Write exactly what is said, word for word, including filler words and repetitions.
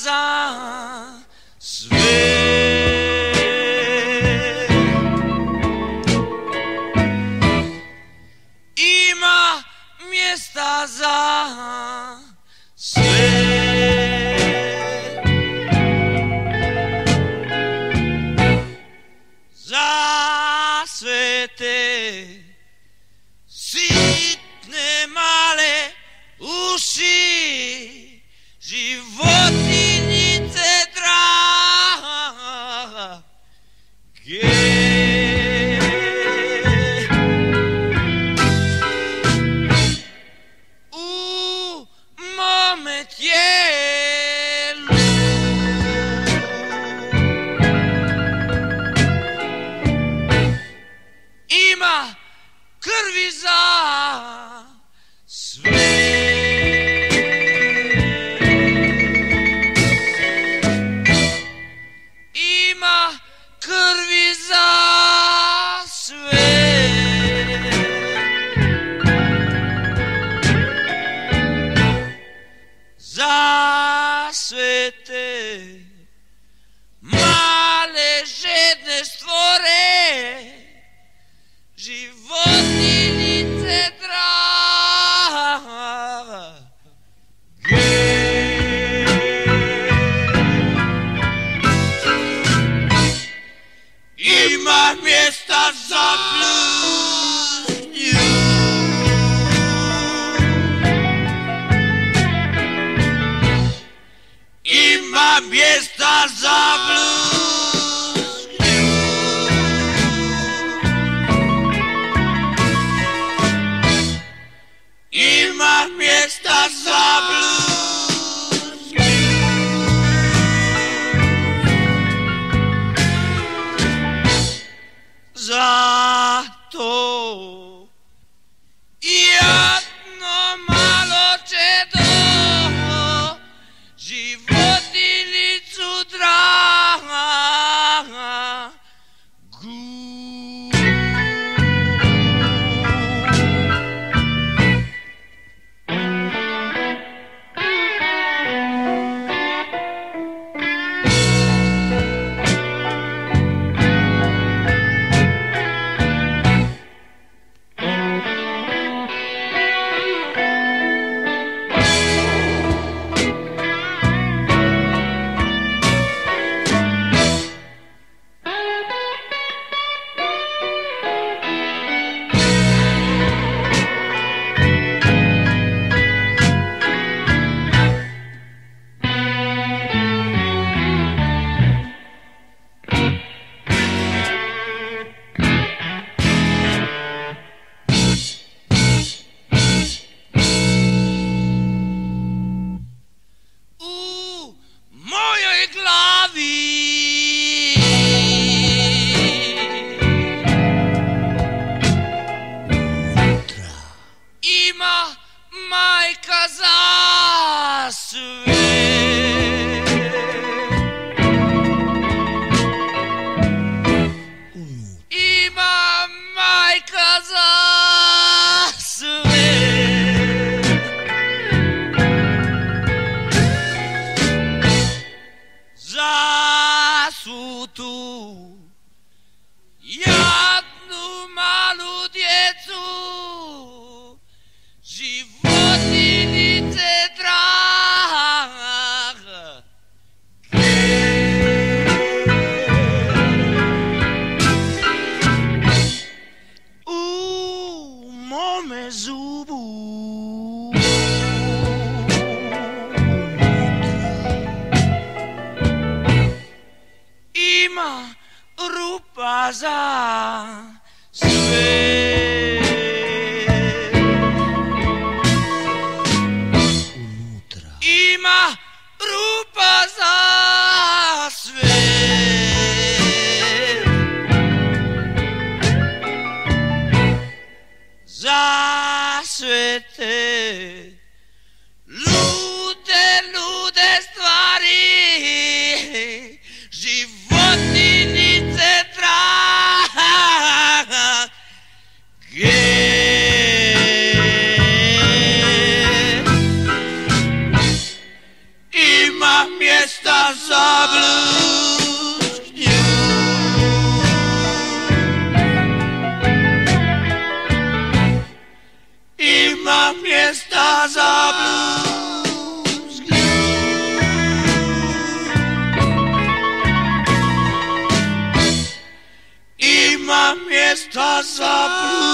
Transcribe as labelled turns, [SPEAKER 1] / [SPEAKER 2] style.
[SPEAKER 1] za sve. Ima mjesta za sve. Za sve te sitne male uši, životinjice drage. U mome tijelu ima krvi za sve. Ima krvi za sve. Za sve te male žedne stvore, životinjice drage. Ima mjesta za bludnju, ima mjesta za bludnju. Ima mjesta za bludnju. Zato jedno malo čedo životinjicu dragu. Ima majka za sve. Ima majka za sve. Za svu tu jadnu malu djecu, životinjice drage. U mome zubu ima rupa za sve. Ima rupa za sve. Za sve te lude, lude stvari, životinjice drage. miesta zabluźnił. I ma miesta zabluźnił. I ma miesta zabluźnił.